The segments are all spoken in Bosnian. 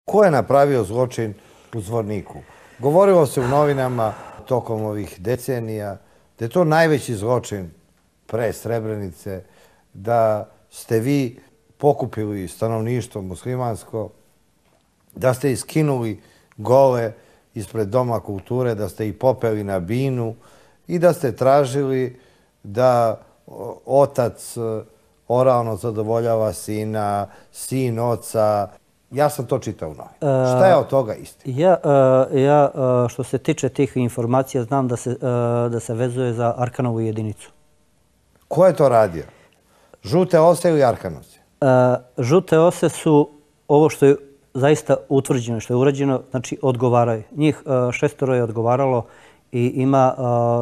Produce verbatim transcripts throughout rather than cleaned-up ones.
Ko je napravio zločin u Zvorniku? Govorilo se u novinama tokom ovih decenija da je to najveći zločin pre Srebrenice, da ste vi pokupili stanovništvo muslimansko, da ste iskinuli gole ispred Doma kulture, da ste ih popeli na binu i da ste tražili da otac oralno zadovoljava sina, sin oca. Ja sam to čitao u novinama. Šta je od toga istina? Ja, što se tiče tih informacija, znam da se vezuje za Arkanovu jedinicu. Ko je to radio? Žute ose ili Arkanovci? Žute ose su ovo što je zaista utvrđeno, što je urađeno, znači odgovaraju. Njih šestoro je odgovaralo i ima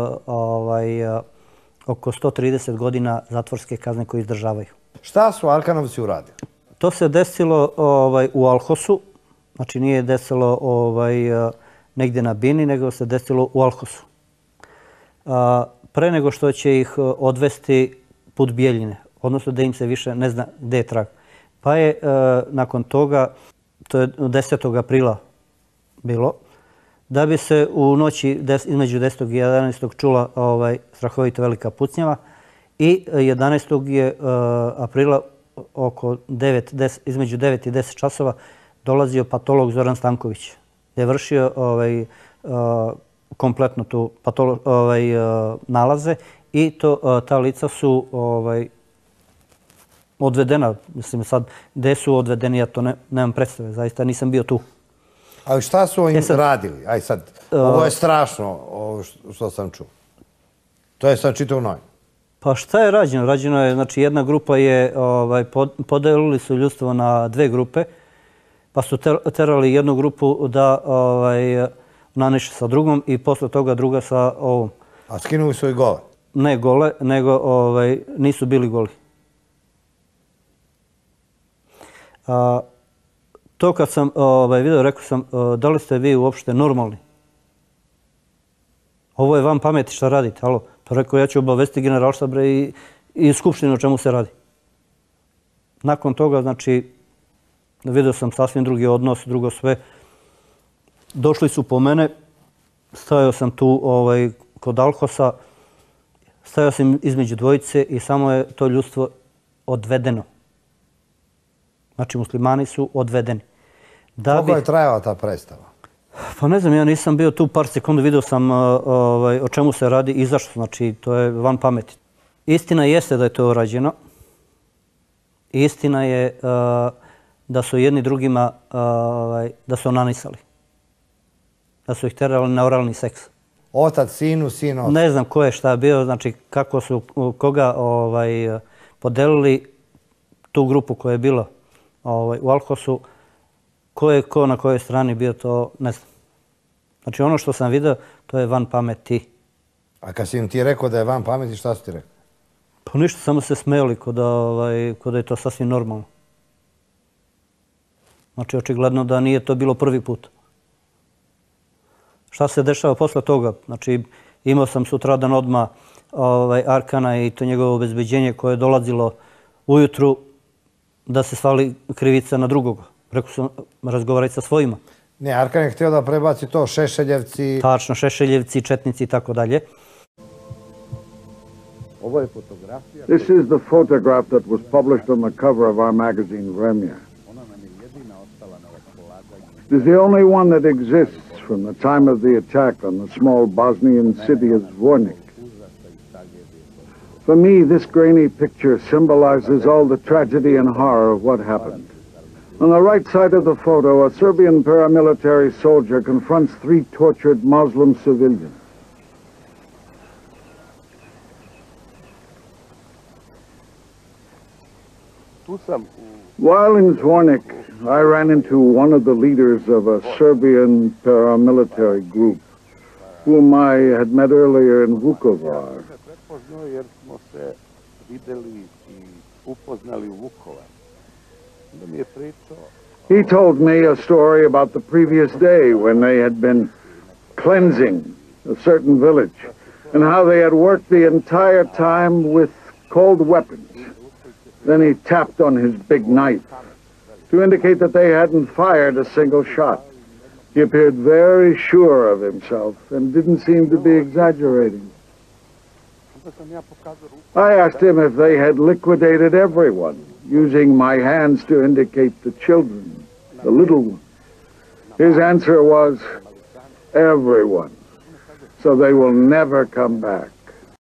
oko sto trideset godina zatvorske kazne koje izdržavaju. Šta su Arkanovci uradili? To se desilo u Alhosu, znači nije desilo negdje na bini, nego se desilo u Alhosu. Pre nego što će ih odvesti put Bijeljine, odnosno da im se više ne zna gde je trag. Pa je nakon toga, to je desetog aprila bilo, da bi se u noći između desetog i jedanaestog čula strahovito velika pucnjava i jedanaestog aprila oko između devet i deset časova dolazio patolog Zoran Stanković. Je vršio kompletno tu nalaze i ta lica su odvedena. Mislim sad, gde su odvedeni, ja to nemam predstave, zaista nisam bio tu. Ali šta su im radili? Aj sad, ovo je strašno ovo što sam čuo. To je sad čitao u novinama. Pa šta je rađeno? Rađeno je, znači jedna grupa je, podelili su ljudstvo na dve grupe, pa su terali jednu grupu da naniše sa drugom i posle toga druga sa ovom. A skinuli su i gole? Ne gole, nego nisu bili goli. To kad sam vidio, rekao sam, da li ste vi uopšte normalni? Ovo je vam pameti šta radite, alo? Pa rekao, ja ću obavesti generalštab i skupštinu o čemu se radi. Nakon toga, znači, vidio sam sasvim drugi odnos, drugo sve. Došli su po mene, stajao sam tu kod Alhosa, stajao sam između dvojice i samo je to ljudstvo odvedeno. Znači, muslimani su odvedeni. Koliko je trajala ta predstava? Pa ne znam, ja nisam bio tu par sekundu, vidio sam o čemu se radi i zašto, znači to je van pameti. Istina jeste da je to rađeno. Istina je da su jedni drugima, da su onanisali. Da su ih terali na oralni seks. Otac, sinu, sin, otac. Ne znam ko je šta bio, znači kako su koga podelili tu grupu koja je bila u Alhosu. Ko je ko na kojoj strani bio, to ne znam. Znači ono što sam vidio, to je van pameti. A kad si im ti rekao da je van pameti, šta su ti rekao? Pa ništa, samo se smejali kod da je to sasvim normalno. Znači očigledno da nije to bilo prvi put. Šta se dešava posle toga? Znači imao sam sutradan odmah Arkana i to njegovo obezbeđenje koje je dolazilo ujutru da se svali krivica na drugoga. Rekao sam, razgovarajte sa svojima. Ne, Arkan je htio da prebaci to, Šešeljevci... Tačno, Šešeljevci, Četnici i tako dalje. Ovo je fotografija... This is the photograph that was published on the cover of our magazine, Vremya. It is the only one that exists from the time of the attack on the small Bosnian city of Zvornik. For me, this grainy picture symbolizes all the tragedy and horror of what happened. On the right side of the photo, a Serbian paramilitary soldier confronts three tortured Muslim civilians. While in Zvornik, I ran into one of the leaders of a Serbian paramilitary group, whom I had met earlier in Vukovar. He told me a story about the previous day when they had been cleansing a certain village and how they had worked the entire time with cold weapons. Then he tapped on his big knife to indicate that they hadn't fired a single shot. He appeared very sure of himself and didn't seem to be exaggerating. I asked him if they had liquidated everyone, using my hands to indicate the children, the little ones. His answer was, everyone. So they will never come back.